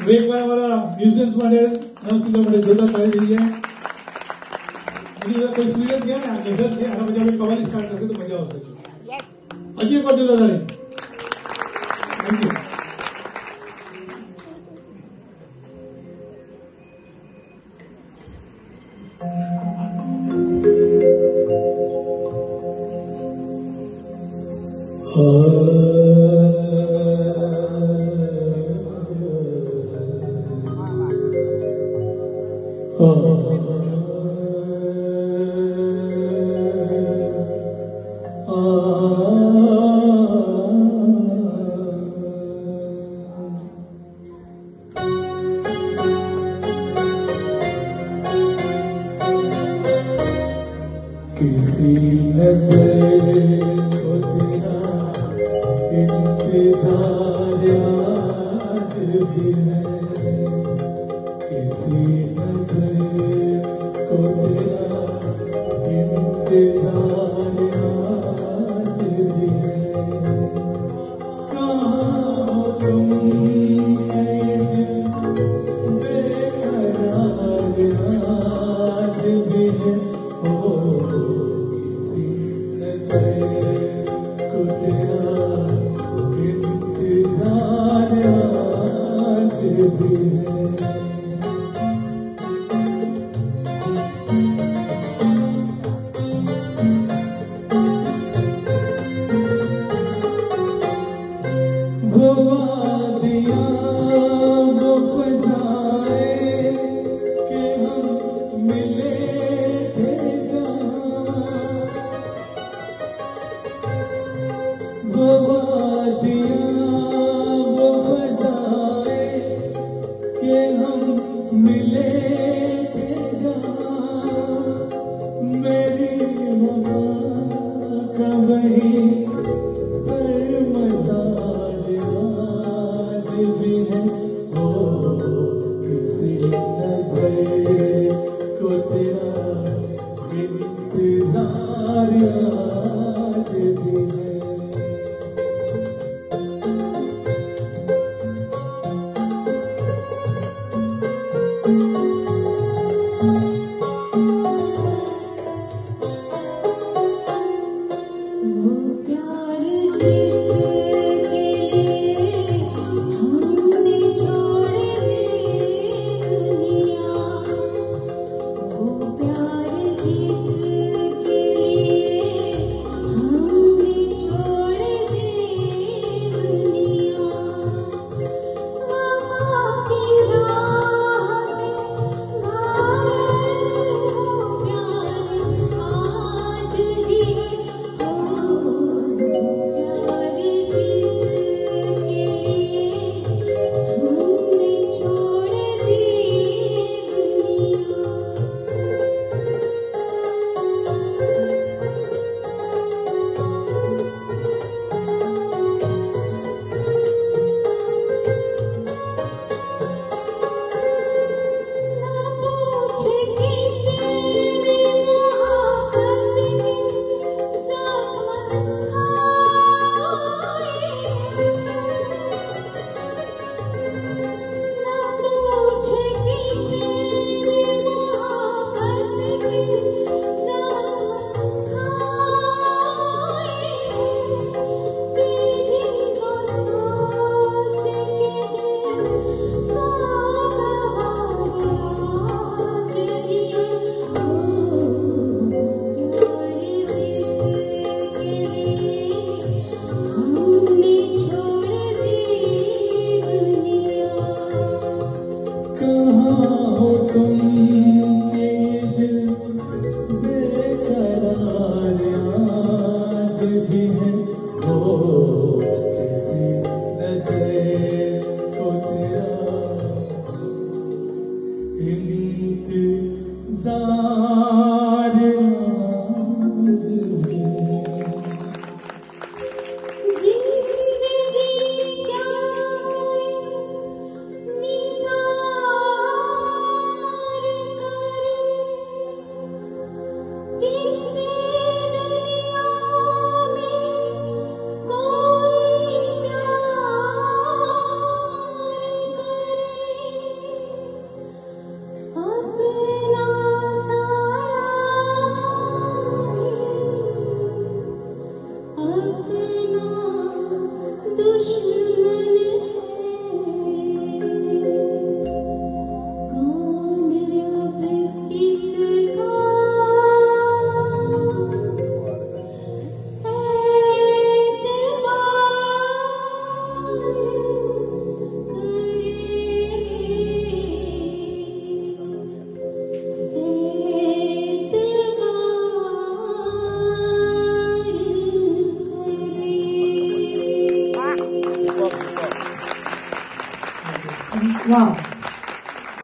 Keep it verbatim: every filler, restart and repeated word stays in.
वेगवेगळ्या हमारा म्युझियम्स मध्ये नर्सिंगमध्ये જોતા કરી દઈએ એની કોઈ સ્ટુડન્ટ છે ને આ નજર છે આના પછી આપણે કવાલી સ્ટાર્ટ કરશે તો મજા આવશે હજી એક વાર જોતા તારે થેન્ક યુ किसी नजर को तेरा इंतजार आज भी है किसी नजर को तेरा इंतजार आज भी है कहाँ हो तुम बेकरार आज भी है वो वादियाँ वो फज़ाएं कि हम मिले थे जहाँ वो वादियाँ वो फज़ाएं कि हम मिले थे जहाँ मेरी वफ़ा का वही Wow.